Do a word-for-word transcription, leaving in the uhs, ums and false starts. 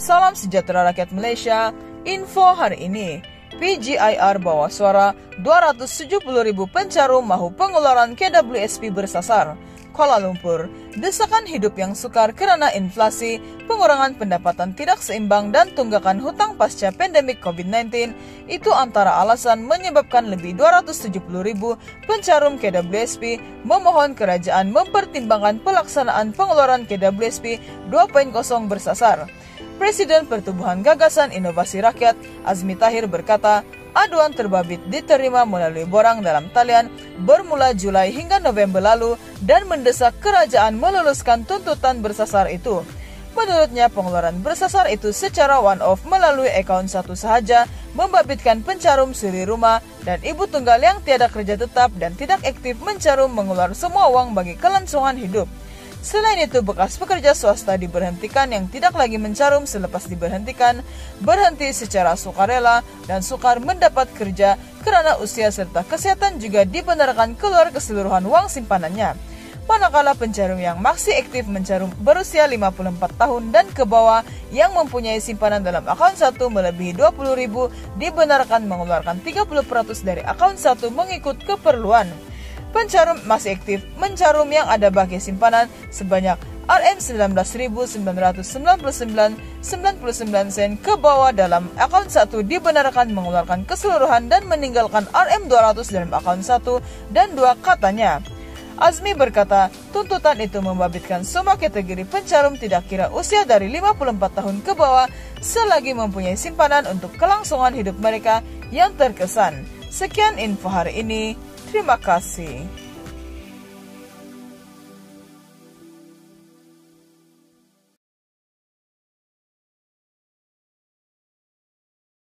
Salam sejahtera rakyat Malaysia. Info hari ini, P G I R bawa suara dua ratus tujuh puluh ribu pencarum mahu pengeluaran K W S P bersasar. Kuala Lumpur, desakan hidup yang sukar kerana inflasi, pengurangan pendapatan tidak seimbang dan tunggakan hutang pasca pandemik COVID sembilan belas itu antara alasan menyebabkan lebih dua ratus tujuh puluh ribu pencarum K W S P memohon kerajaan mempertimbangkan pelaksanaan pengeluaran K W S P dua titik nol bersasar. Presiden Pertubuhan Gagasan Inovasi Rakyat, Azmi Tahir berkata, aduan terbabit diterima melalui borang dalam talian bermula Julai hingga November lalu dan mendesak kerajaan meluluskan tuntutan bersasar itu. Menurutnya, pengeluaran bersasar itu secara one-off melalui akaun satu sahaja membabitkan pencarum suri rumah dan ibu tunggal yang tiada kerja tetap dan tidak aktif mencarum mengeluarkan semua uang bagi kelangsungan hidup. Selain itu, bekas pekerja swasta diberhentikan yang tidak lagi mencarum selepas diberhentikan, berhenti secara sukarela dan sukar mendapat kerja kerana usia serta kesehatan juga dibenarkan keluar keseluruhan wang simpanannya. Manakala pencarum yang masih aktif mencarum berusia lima puluh empat tahun dan ke bawah yang mempunyai simpanan dalam akaun satu melebihi dua puluh ribu dibenarkan mengeluarkan tiga puluh peratus dari akaun satu mengikut keperluan. Pencarum masih aktif mencarum yang ada bagi simpanan sebanyak R M sembilan belas ribu sembilan ratus sembilan puluh sembilan koma sembilan sembilan sen ke bawah dalam akaun satu dibenarkan mengeluarkan keseluruhan dan meninggalkan R M dua ratus dalam akaun satu dan dua katanya. Azmi berkata, tuntutan itu membabitkan semua kategori pencarum tidak kira usia dari lima puluh empat tahun ke bawah selagi mempunyai simpanan untuk kelangsungan hidup mereka yang terkesan. Sekian info hari ini. Terima kasih.